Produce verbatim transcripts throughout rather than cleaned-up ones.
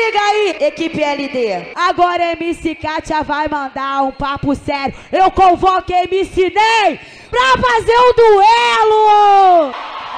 liga aí, equipe L D. Agora M C Kátia vai mandar um papo sério. Eu convoco M C Ney pra fazer um duelo.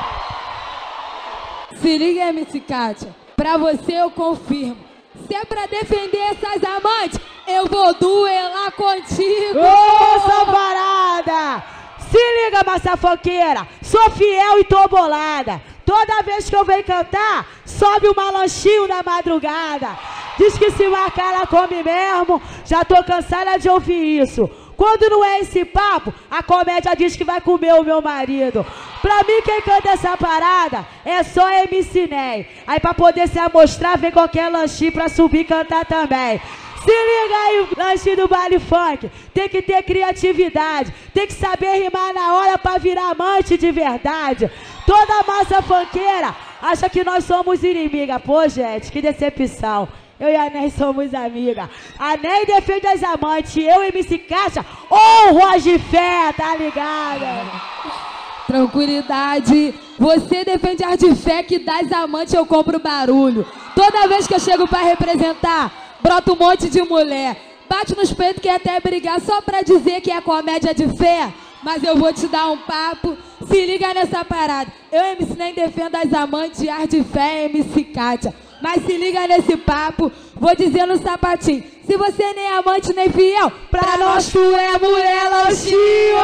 Se liga, M C Kátia, pra você eu confirmo. Se é pra defender essas amantes, eu vou duelar contigo. Ô, sua parada! Se liga, massa funkeira, sou fiel e tô bolada. Toda vez que eu venho cantar, sobe uma lanchinho na madrugada. Diz que se marcar ela come mesmo, já tô cansada de ouvir isso. Quando não é esse papo, a comédia diz que vai comer o meu marido. Pra mim quem canta essa parada é só M C Ney. Aí pra poder se amostrar, vem qualquer lanchinho pra subir e cantar também. Se liga aí, lanche do baile funk, tem que ter criatividade, tem que saber rimar na hora pra virar amante de verdade. Toda massa funkeira acha que nós somos inimigas. Pô, gente, que decepção. Eu e a Ney somos amigas. A Ney defende as amantes, eu e M C Kátia honro as de fé, tá ligada? Tranquilidade, você defende as de fé que das amantes eu compro barulho. Toda vez que eu chego pra representar, brota um monte de mulher. Bate nos peitos que até brigar só pra dizer que é comédia de fé. Mas eu vou te dar um papo, se liga nessa parada. Eu, M C Ney, defendo as amantes e as de fé, M C Kátia. Mas se liga nesse papo, vou dizer no sapatinho. Se você nem amante nem fiel, pra nós tu é mulher lanchinho.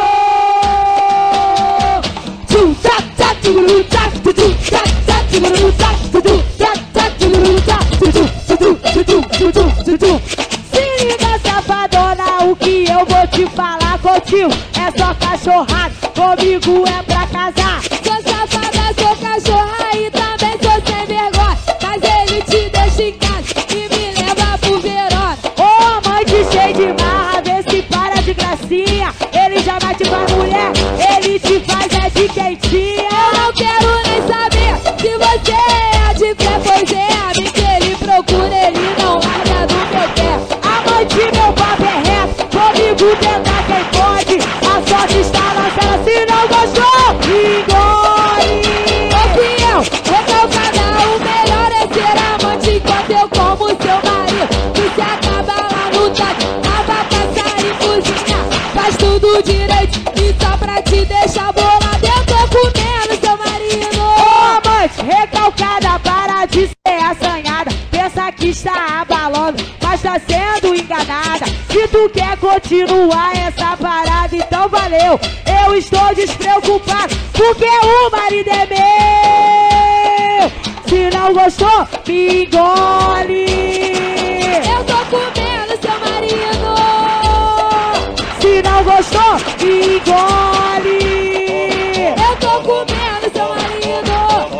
Se liga, safadona, o que eu vou te falar contigo é só cachorrada, comigo é pra casar. Sou safada, sou cachorra e também sou sem vergonha, mas ele te deixa em casa e me leva pro verão. Ô, amante cheio de marra, vê se para de gracinha. Ele jamais te faz mulher, ele te faz é de quentinha. Eu não quero nem saber se você é de fé, pois é a mim que ele procura, ele não larga do meu pé. Amante, meu papo é reto, comigo tentar quem pode. A sorte está lançada, se não gostou, engole. Ô fiel, recalcada, o melhor é ser amante enquanto eu como seu marido. Tu se acaba lá no toque, lava, passar e cozinhar, faz tudo direito e só pra te deixar bolada eu tô comendo seu marido. Ô amante, recalcada, para de ser assanhada. Pensa que está abalando, mas tá sendo enganada. Se tu quer continuar essa parada, então valeu. Eu estou despreocupado, porque o marido é meu. Se não gostou, me engole. Eu tô comendo seu marido. Se não gostou, me engole. Eu tô comendo seu marido.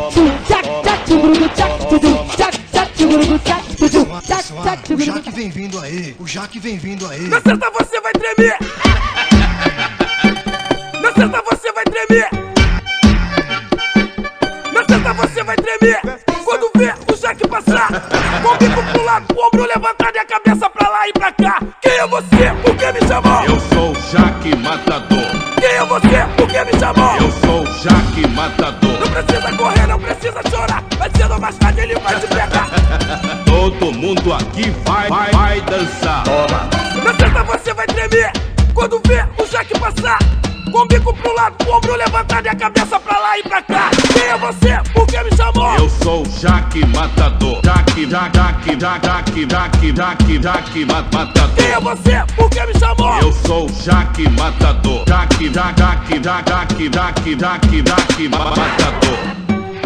O Jaque vem vindo aí, o Jaque vem vindo aí. Na sexta você vai tremer. Na sexta você vai tremer. Na sexta você vai tremer. Quando vê o Jaque passar, com o bico pro lado, o ombro levantado e a cabeça pra lá e pra cá. Quem é você? Por que me chamou? Eu sou o Jaque Matador. Quem é você? Por que me chamou? Eu sou o Jaque Matador. Não precisa correr, não precisa chorar. Mas cedo ou mais tarde ele vai te pegar. Todo mundo aqui vai, vai, vai dançar. Toma. Na sexta você vai tremer. Quando vê o Jaque passar, com o bico pro lado, o ombro levantado e a cabeça pra lá e pra cá. Quem é você? Por que me chamou? Eu sou o Jaque Matador. Jaque, Jaque, Jaque, Jaque, Jaque, Jaque, Jaque Matador. Quem é você? Por que me chamou? Eu sou o Jaque Matador. Jaque, Jaque, Jaque, Jaque, Jaque, Jaque, Jaque Matador.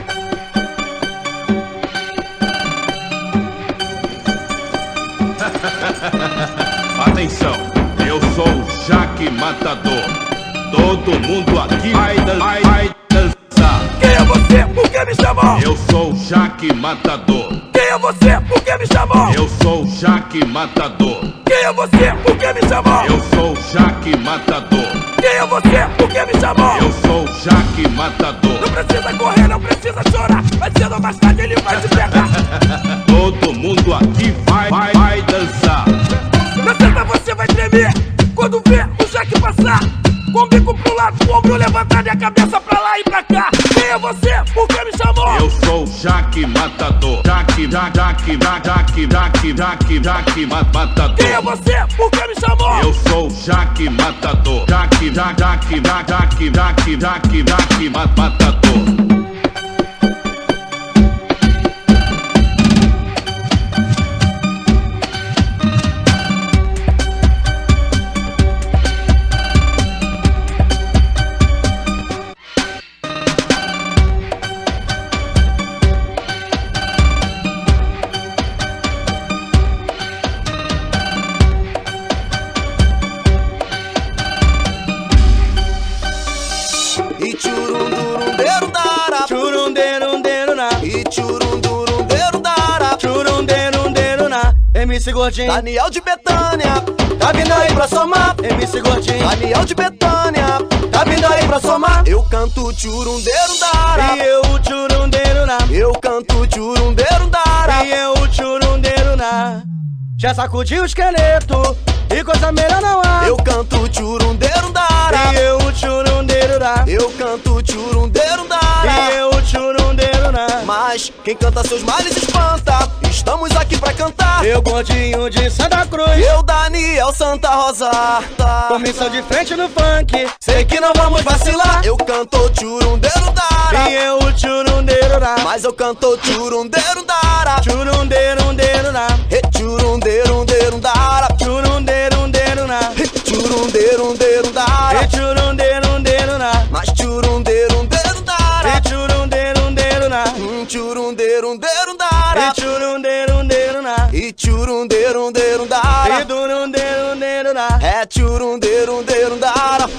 Atenção, eu sou o Jaque Matador. Todo mundo aqui vai, vai, vai dançar. Quem é você? Por que me chamou? Eu sou o Jaque Matador. Quem é você? Por que me chamou? Eu sou o Jaque Matador. Quem é você? Por que me chamou? Eu sou o Jaque Matador. Quem é você? Por que me chamou? Eu sou o Jaque Matador. Não precisa correr, não precisa chorar. Mas cedo ou mais tarde ele vai te pegar. Todo mundo aqui vai, vai, vai dançar. Na sexta você vai tremer. Quando vê o Jaque passar, com o bico pro lado, o ombro levantado e a cabeça pra lá e pra cá. Quem é você? Por que me chamou? Eu sou o Jaque Matador. Jaque, Jaque, Jaque, Jaque, Jaque, Jaque, Jaque Matador. Quem é você? Por que me chamou? Eu sou o Jaque Matador. Jaque, Jaque, Jaque, Jaque, Jaque, Jaque, Jaque Matador. E churundurundeiro dara, churunderundeiro na. E churundurundeiro dara, churunderundeiro na. M C Gordinho, Daniel de Betânia, tá vindo aí pra somar. M C Gordinho, Daniel de Betânia, tá vindo aí pra somar. Eu canto churundeiro dara, e eu churundeiro na. Eu canto churundeiro dara, e eu churundeiro na. Já sacudi o esqueleto e coisa melhor não há. Eu canto churundeiro dara, e eu churundeiro dá. Eu canto churundeiro dara, e eu churundeiro na. Mas quem canta seus males espanta. Estamos aqui pra cantar. Eu Gordinho de Santa Cruz, eu Daniel Santa Rosa. Comissão de frente no funk, sei que não vamos vacilar. Eu canto churundeiro dara, e eu churundeiro dá. Mas eu canto churundeiro dara, churundeiro na. He churundeiro dara, churundeiro na. He churundeiro dara, he churundeiro na. Mas churundeiro dara, he churundeiro na. Hum churundeiro dara, he churundeiro na. E churundeiro dara, e durundeiro na. É churundeiro dara.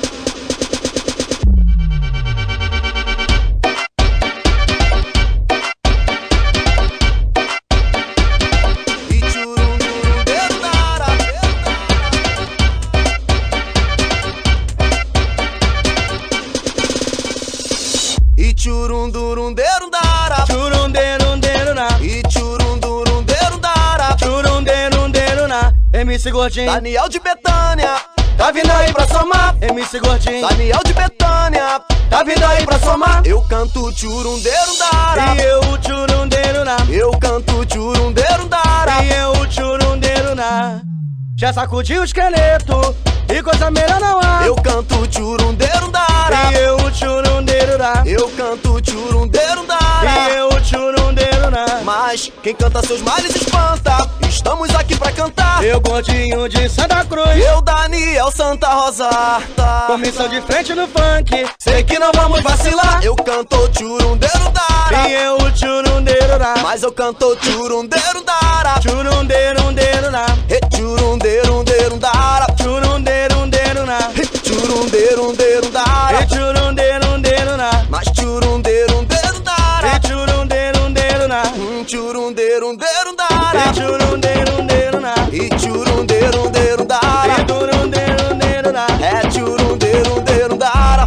E churundurundeiro dara, churunderundeiro na. E churundurundeiro dara, churunderundeiro na. M C Gordinho, Daniel de Betânia, tá vindo aí pra somar. M C Gordinho, Daniel de Betânia, tá vindo aí pra somar. Eu canto churundeiro dara, e eu churundeiro na. Eu canto churundeiro dara, e eu churundeiro na. Já sacudi o esqueleto e coisa melhor não há. Eu canto churundeiro dara, e eu churundeiro dá. Eu canto churundeiro dara, e eu churundeiro na. Mas quem canta seus males espanta. Estamos aqui pra cantar. Eu Gordinho de Santa Cruz, eu Daniel Santa Rosa. Comissão de frente no funk, sei que não vamos vacilar. Eu canto churundeiro dara, e eu churundeiro dá. Mas eu canto churundeiro dara, churundeiro na. He churundeiro dara, churundeiro na. He churundeiro dara, he churundeiro na. Mas churundeiro dara, he churundeiro na. Hum churundeiro dara, he churundeiro na. E churundeiro dara, e durundeiro na. É churundeiro dara.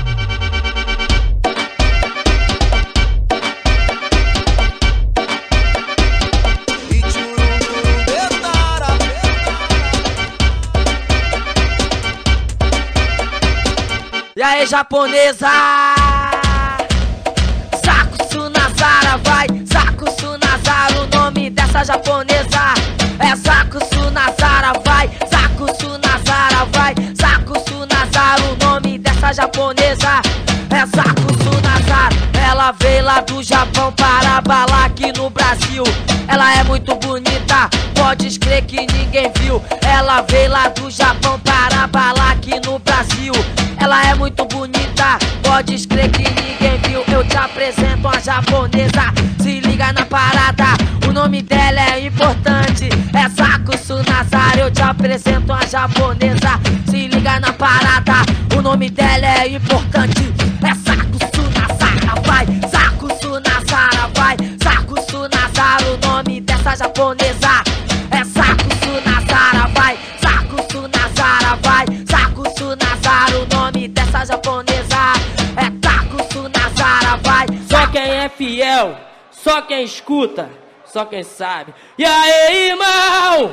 E churundeiro dara. E aí, japonesa? Sakusu Nazara, vai. Sakusu Nazara, o nome dessa japonesa é Sakusu Nazara, vai. Sakusu Nazara, vai. Sakusu Nazara, o nome dessa japonesa é Sakusu Nazara. Ela veio lá do Japão para abalar aqui no Brasil. Ela é muito bonita, pode crer que ninguém viu. Ela veio lá do Japão para abalar aqui no Brasil. Ela é muito bonita, pode crer que ninguém viu. Eu te apresento a japonesa, se liga na parada. O nome dela é importante, é Sakusu Nazara. Eu te apresento a japonesa, se liga na parada. O nome dela é importante, é Sakusu Nazara, vai. Sakusu Nazara, vai. Sakusu Nazara, o nome dessa japonesa é Sakusu Nazara, vai. Sakusu Nazara, vai. Sakusu Nazara, o nome dessa japonesa é Sakusu Nazara, vai. Só quem é fiel, só quem escuta, só quem sabe. E aí, irmão?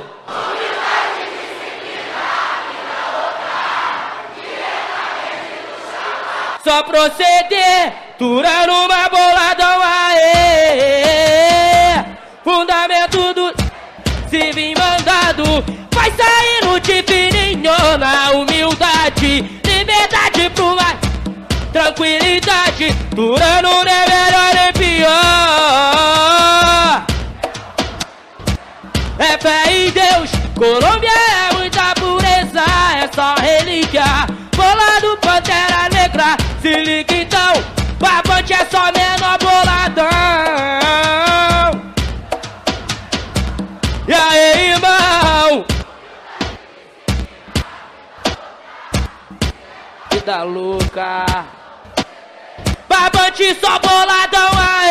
Só proceder, turando uma boladão, aê. fundamento do se vir mandado, vai sair no de fininho na humildade, liberdade pro mais, tranquilidade, durando não é melhor nem pior. É fé em Deus, Colômbia é muita pureza, é só relíquia, bolado Pantera Negra, se liga então, Barbante é só menor boladão. E aí, irmão? Vida louca. Barbante só boladão,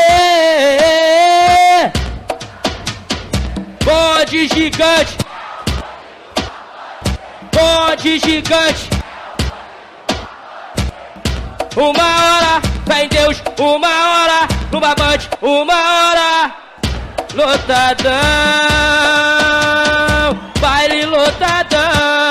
aê. Bonde gigante. Bonde gigante. Uma hora, fé em Deus, uma hora, no Barbante, uma hora. Lotadão, baile lotadão.